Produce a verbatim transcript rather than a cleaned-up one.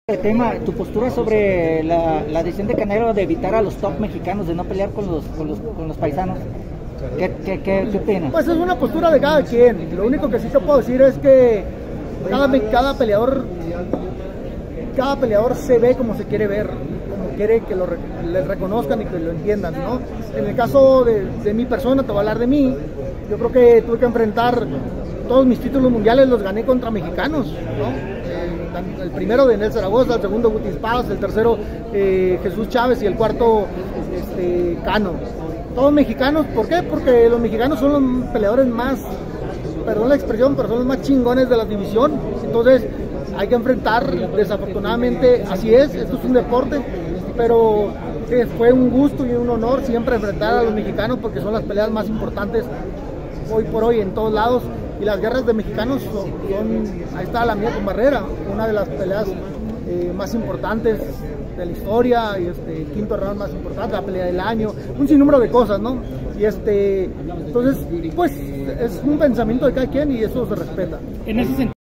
El tema, tu postura sobre la, la decisión de Canelo de evitar a los top mexicanos, de no pelear con los, con los, con los paisanos. ¿Qué, qué, qué, qué opinas? Pues es una postura de cada quien. Lo único que sí te puedo decir es que cada, cada peleador cada peleador se ve como se quiere ver, como quiere que lo, le reconozcan y que lo entiendan, ¿no? En el caso de, de mi persona, te voy a hablar de mí. Yo creo que tuve que enfrentar todos mis títulos mundiales, los gané contra mexicanos, ¿no? El primero de Nel Zaragoza, el segundo Guti Espadas, el tercero eh, Jesús Chávez y el cuarto este, Cano. Todos mexicanos. ¿Por qué? Porque los mexicanos son los peleadores más, perdón la expresión, pero son los más chingones de la división. Entonces hay que enfrentar, desafortunadamente, así es, esto es un deporte, pero eh, fue un gusto y un honor siempre enfrentar a los mexicanos porque son las peleas más importantes hoy por hoy en todos lados. Y las guerras de mexicanos son, son ahí está la mía con Barrera, una de las peleas eh, más importantes de la historia, y este quinto round más importante, la pelea del año, un sinnúmero de cosas, ¿no? Y este, entonces, pues es un pensamiento de cada quien y eso se respeta. En ese sentido.